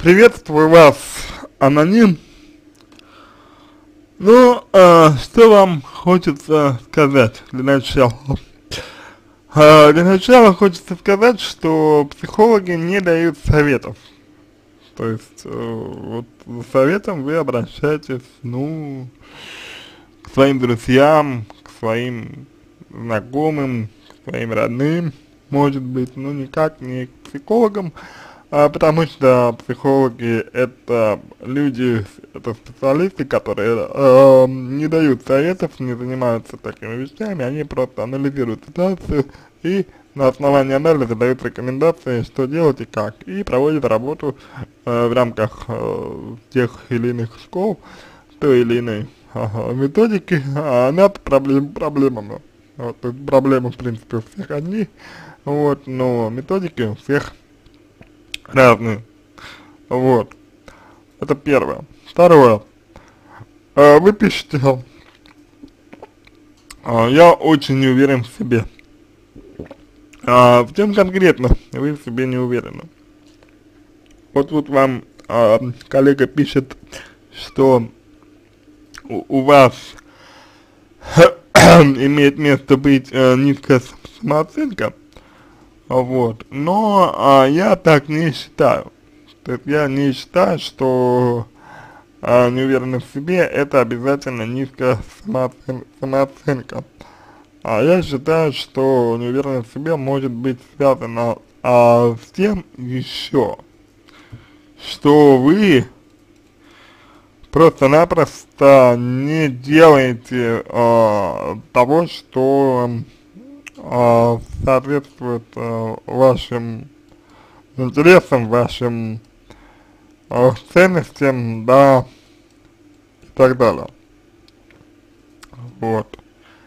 Приветствую вас, аноним. Ну, что вам хочется сказать для начала? Для начала хочется сказать, что психологи не дают советов. То есть, вот за советом вы обращаетесь, ну, к своим друзьям, к своим знакомым, к своим родным, может быть, но никак не к психологам, потому что психологи это люди, это специалисты, которые не дают советов, не занимаются такими вещами, они просто анализируют ситуацию и на основании анализа дают рекомендации, что делать и как, и проводят работу в рамках тех или иных школ, той или иной методики над проблемами. Вот, проблемы, в принципе, у всех одни, вот, но методики у всех разные. Вот. Это первое. Второе. Вы пишете, я очень не уверен в себе. В чем конкретно вы в себе не уверены? Вот тут вам коллега пишет, что у вас имеет место быть низкая самооценка, вот, но я так не считаю. То есть я не считаю, что неуверенность в себе это обязательно низкая самооценка. Я считаю, что неуверенность в себе может быть связана с тем еще, что вы просто-напросто не делаете того, что соответствует вашим интересам, вашим ценностям, да, и так далее. Вот.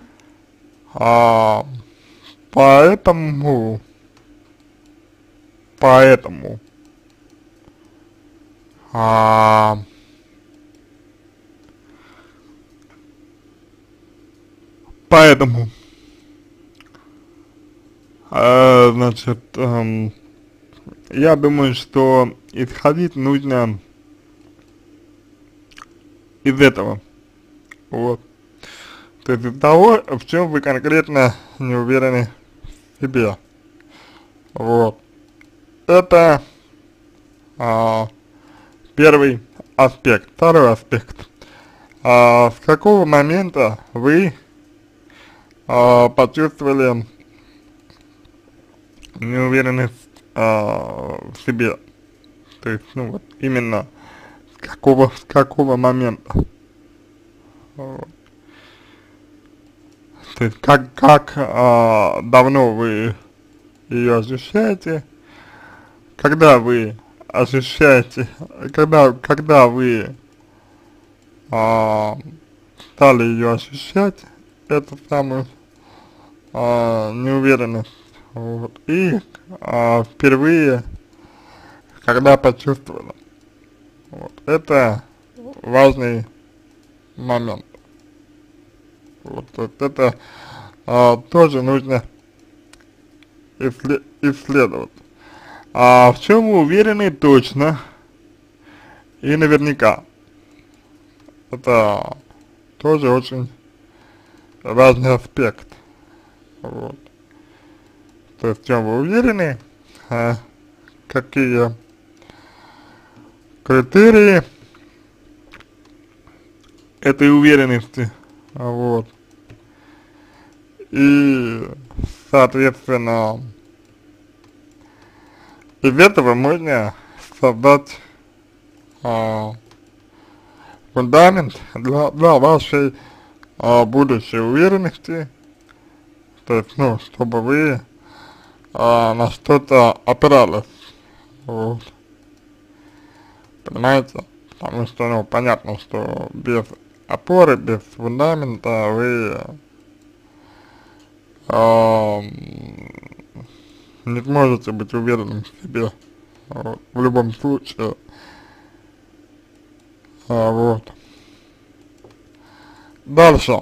Поэтому, а, поэтому, значит, я думаю, что исходить нужно из этого, вот. То есть из того, в чем вы конкретно не уверены в себе, вот. Это первый аспект. Второй аспект. С какого момента вы почувствовали неуверенность в себе? То есть, ну вот, именно с какого момента? Вот. То есть, как давно вы ее ощущаете? Когда вы ощущаете, когда вы стали ее ощущать, эту самую неуверенность, вот, и впервые, когда почувствовала, вот, это важный момент, вот это тоже нужно исследовать. В чем вы уверены точно и наверняка? Это тоже очень важный аспект. Вот. То есть в чем вы уверены, какие критерии этой уверенности, вот. И, соответственно, из этого можно создать фундамент для вашей будущей уверенности, то есть, ну, чтобы вы на что-то опирались, вот, понимаете, потому что, ну, понятно, что без опоры, без фундамента вы не сможете быть уверенным в себе, вот, в любом случае, вот. Дальше,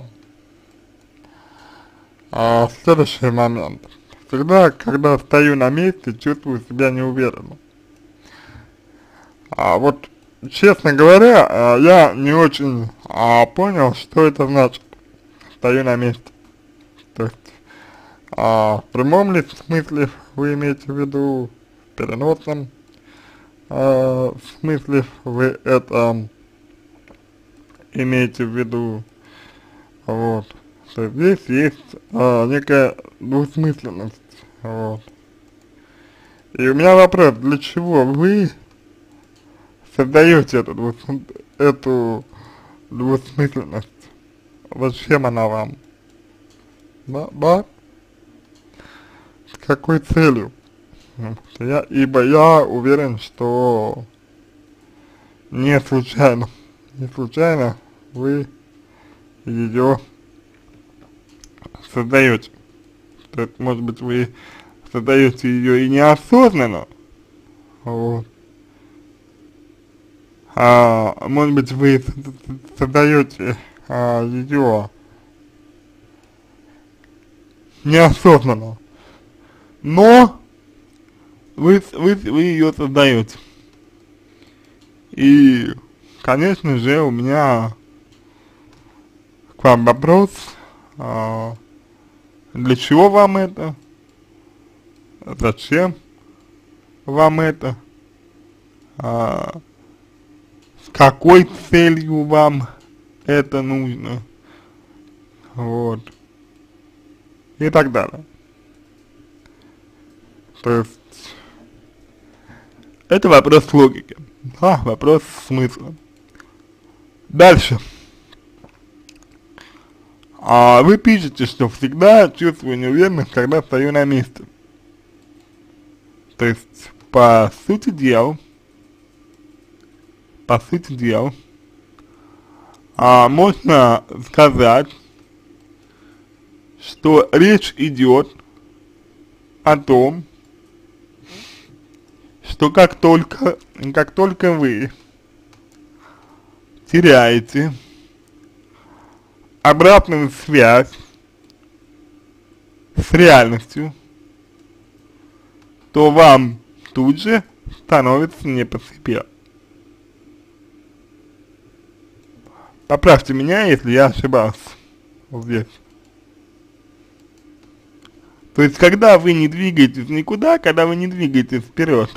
следующий момент. Всегда, когда стою на месте, чувствую себя неуверенно. Вот, честно говоря, я не очень понял, что это значит. Стою на месте. То есть, в прямом ли смысле вы имеете в виду, в переносном смысле вы это имеете в виду, вот. То есть здесь есть некая двусмысленность, вот. И у меня вопрос, для чего вы создаете эту двусмысленность? Зачем она вам? Да? С какой целью? Ибо я уверен, что не случайно вы ее создаете. То есть, может быть, вы создаете ее и неосознанно, вот. Может быть, вы создаете ее неосознанно, но вы ее создаете. И, конечно же, у меня к вам вопрос, для чего вам это, зачем вам это, с какой целью вам это нужно, вот, и так далее. То есть, это вопрос логики, да, вопрос смысла. Дальше. Вы пишете, что всегда чувствую неуверенность, когда стою на месте. То есть, по сути дела, можно сказать, что речь идет о том, что как только вы теряете обратную связь с реальностью, то вам тут же становится не по себе. Поправьте меня, если я ошибался вот здесь. То есть, когда вы не двигаетесь никуда, когда вы не двигаетесь вперед,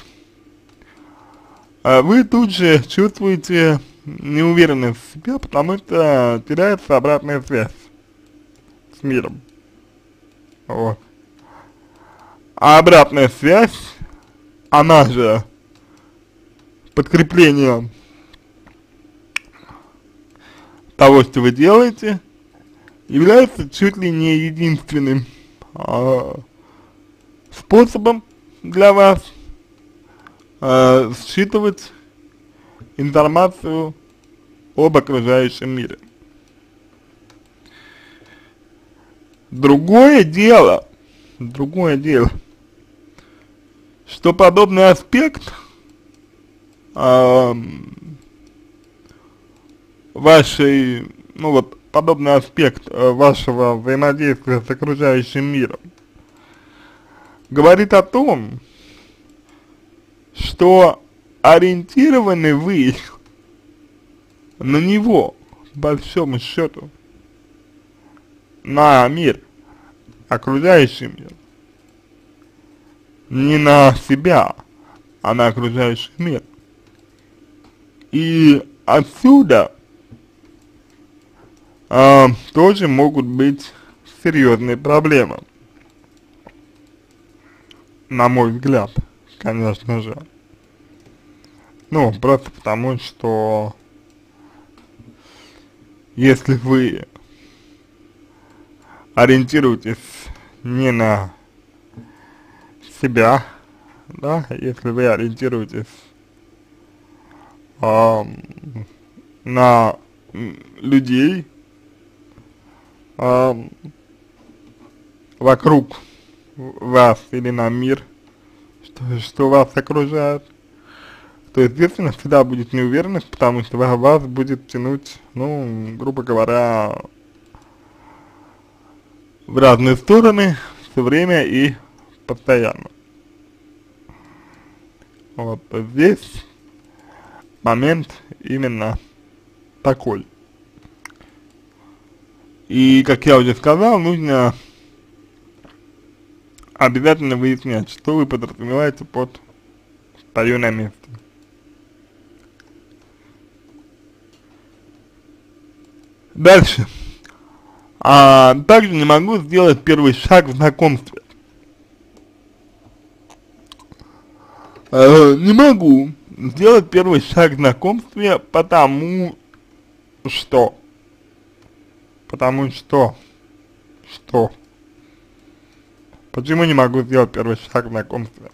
вы тут же чувствуете неуверенность в себе, потому что теряется обратная связь с миром. Вот. А обратная связь, она же подкрепление того, что вы делаете, является чуть ли не единственным способом для вас считывать информацию об окружающем мире. Другое дело, что подобный аспект подобный аспект вашего взаимодействия с окружающим миром говорит о том, что ориентированы вы на него, по большому счету, на мир, окружающий мир, не на себя, а на окружающий мир. И отсюда тоже могут быть серьезные проблемы, на мой взгляд, конечно же. Ну, просто потому, что если вы ориентируетесь не на себя, да, если вы ориентируетесь на людей вокруг вас или на мир, что вас окружает, то, естественно, всегда будет неуверенность, потому что вас будет тянуть, ну, грубо говоря, в разные стороны все время и постоянно. Вот здесь момент именно такой. И, как я уже сказал, нужно обязательно выяснять, что вы подразумеваете под «стою на месте». Дальше. Также не могу сделать первый шаг в знакомстве. Не могу сделать первый шаг в знакомстве, потому что. Что? Почему не могу сделать первый шаг в знакомстве?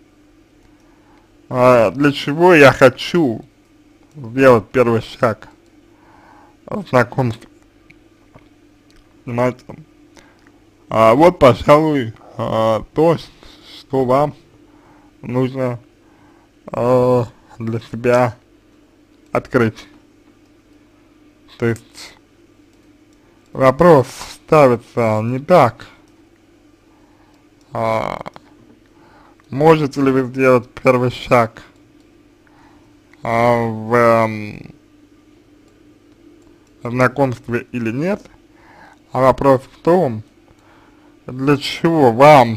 Для чего я хочу сделать первый шаг в знакомстве? Понимаете? Вот, пожалуй, то, что вам нужно для себя открыть. То есть вопрос ставится не так, можете ли вы сделать первый шаг в знакомстве или нет, а вопрос в том, для чего вам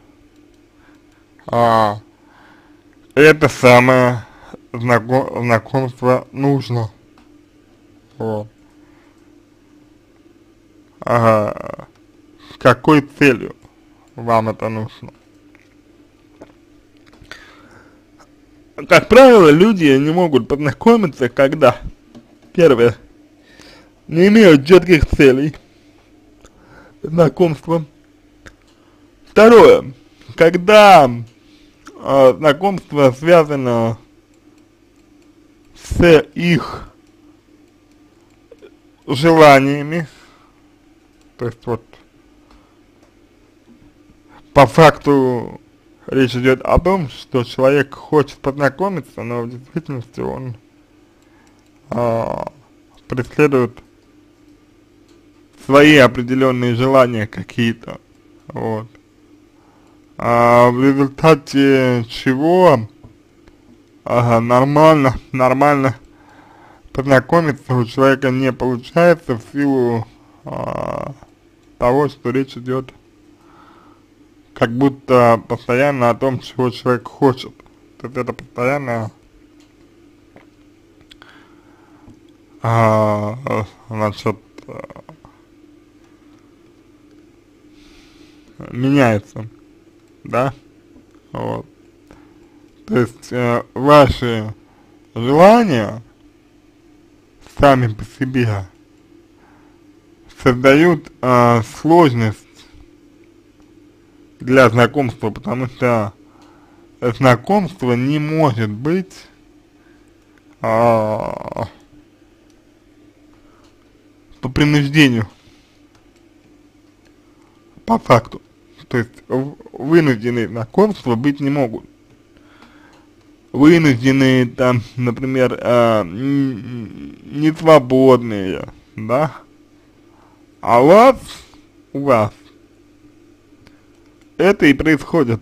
это самое знакомство нужно. Вот. С какой целью вам это нужно? Как правило, люди не могут познакомиться, когда, первое, не имеют четких целей знакомства. Второе, когда знакомство связано с их желаниями, то есть вот по факту речь идет о том, что человек хочет познакомиться, но в действительности он преследует свои определенные желания какие-то, вот. В результате чего нормально познакомиться у человека не получается в силу того, что речь идет как будто постоянно о том, чего человек хочет. То есть это постоянно значит, меняется, да, вот. То есть ваши желания сами по себе создают сложность для знакомства, потому что знакомство не может быть по принуждению, по факту. То есть вынужденные знакомства быть не могут. Вынужденные там, например, не свободные, да, а у вас это и происходит,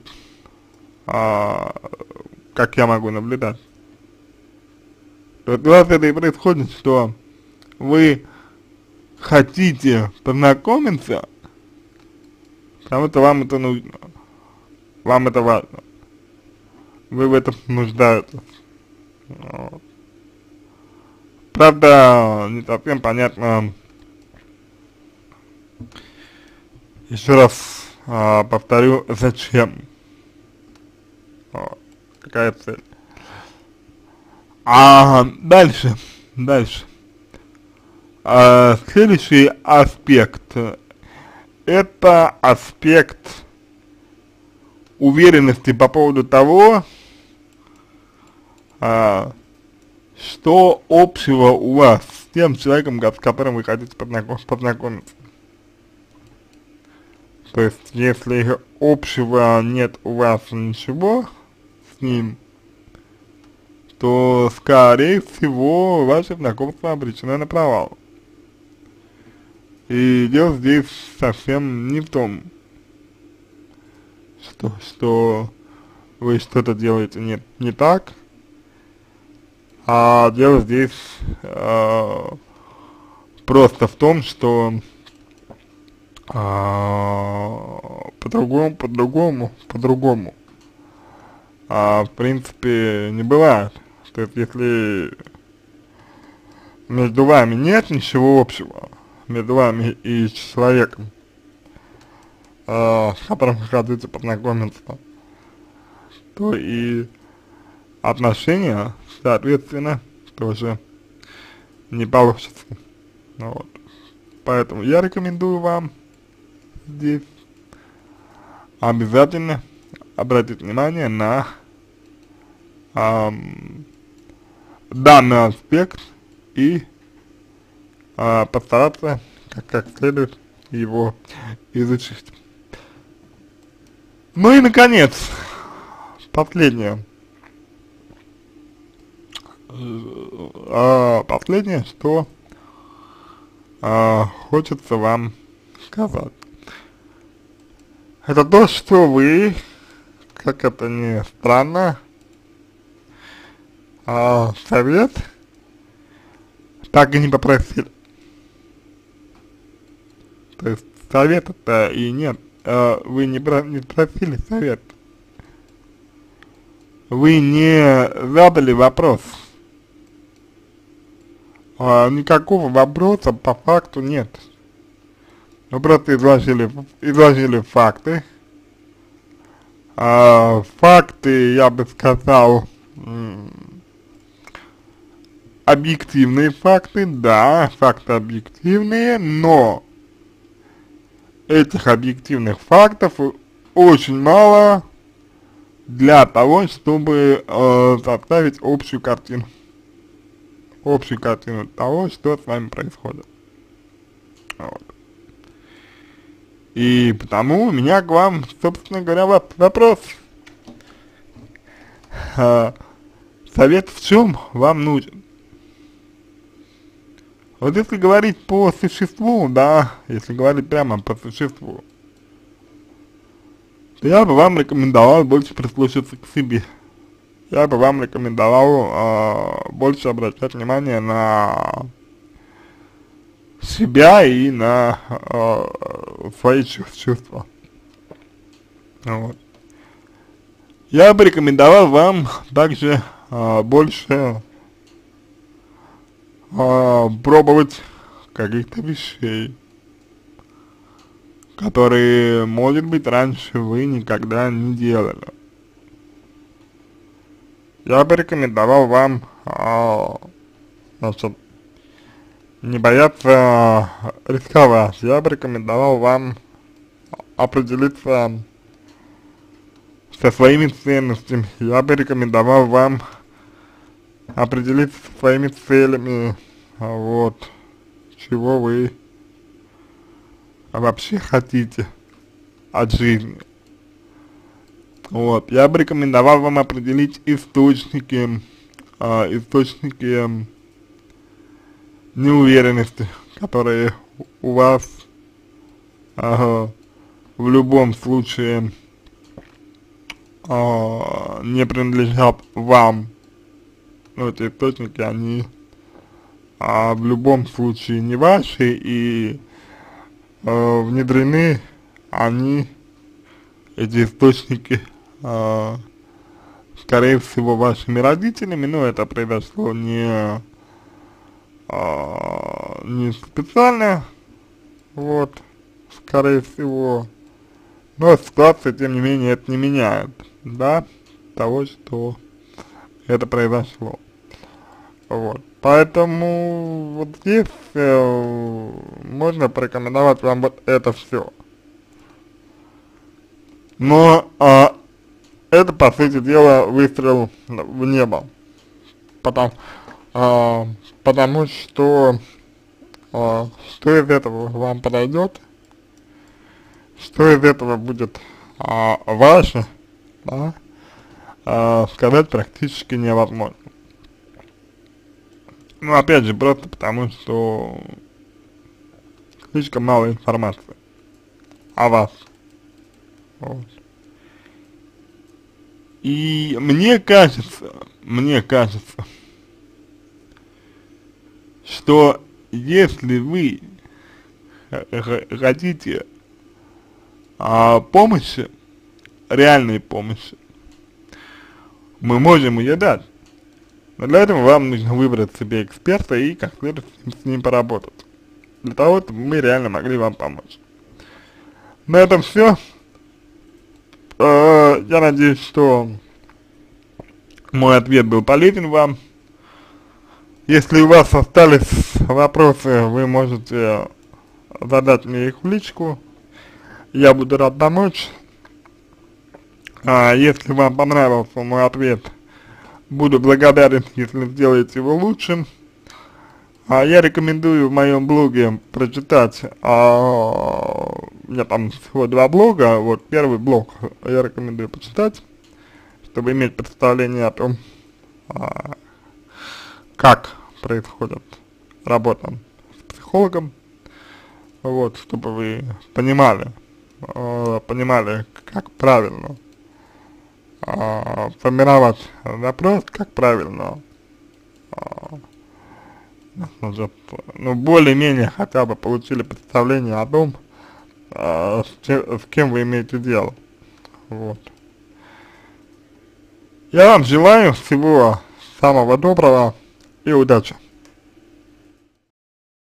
как я могу наблюдать. Вот у вас это и происходит, что вы хотите познакомиться, потому что вам это нужно, вам это важно, вы в этом нуждаетесь. Вот. Правда, не совсем понятно, еще раз повторю, зачем, вот. Какая цель. Дальше. Следующий аспект, это аспект уверенности по поводу того, что общего у вас с тем человеком, с которым вы хотите познакомиться. То есть, если общего нет у вас ничего с ним, то, скорее всего, ваше знакомство обречено на провал. И дело здесь совсем не в том, что вы что-то делаете не так, А дело здесь просто в том, что по-другому, в принципе, не бывает. То есть, если между вами нет ничего общего, между вами и человеком, с которым вы хотите познакомиться, то и отношения, соответственно, тоже не получится. Вот. Поэтому я рекомендую вам здесь обязательно обратить внимание на данный аспект и постараться как следует его изучить. Ну и наконец, последнее. Последнее, что хочется вам сказать. Это то, что вы, как это ни странно, совет так и не попросили. То есть совета-то и нет. Вы не просили совет. Вы не задали вопрос. Никакого вопроса по факту нет. Вы просто изложили факты. Факты, я бы сказал, объективные факты, да, факты объективные, но этих объективных фактов очень мало для того, чтобы составить общую картину того, что с вами происходит. Вот. И потому у меня к вам, собственно говоря, вопрос. Совет в чем вам нужен? Вот если говорить по существу, да, если говорить прямо по существу, то я бы вам рекомендовал больше прислушаться к себе. Я бы вам рекомендовал больше обращать внимание на себя и на свои чувства. Вот. Я бы рекомендовал вам также больше пробовать каких-то вещей, которые, может быть, раньше вы никогда не делали. Я бы рекомендовал вам, значит, не бояться рисковать. Я бы рекомендовал вам определиться со своими ценностями. Я бы рекомендовал вам определиться со своими целями, вот, чего вы вообще хотите от жизни. Вот, я бы рекомендовал вам определить источники неуверенности, которые у вас в любом случае не принадлежат вам. Но эти источники, они в любом случае не ваши, и внедрены они, эти источники, скорее всего, вашими родителями, но это произошло не специально, вот, скорее всего, но ситуация, тем не менее, это не меняет, да, того, что это произошло. Вот, поэтому вот здесь можно порекомендовать вам вот это все. Но это, по сути дела, выстрел в небо, потому что из этого вам подойдет, что из этого будет ваше, да, сказать практически невозможно. Ну, опять же, просто потому что слишком мало информации о вас. Вот. И мне кажется, что если вы хотите помощи, реальной помощи, мы можем ее дать. Но для этого вам нужно выбрать себе эксперта и как следует с ним поработать. Для того, чтобы мы реально могли вам помочь. На этом все. Я надеюсь, что мой ответ был полезен вам. Если у вас остались вопросы, вы можете задать мне их в личку. Я буду рад помочь. Если вам понравился мой ответ, буду благодарен, если сделаете его лучшим. Я рекомендую в моем блоге прочитать, у меня там всего 2 блога, вот первый блог я рекомендую почитать, чтобы иметь представление о том, как происходит работа с психологом, вот, чтобы вы понимали, как правильно формировать запрос, как правильно, ну, более-менее хотя бы получили представление о том, с кем вы имеете дело, вот. Я вам желаю всего самого доброго и удачи.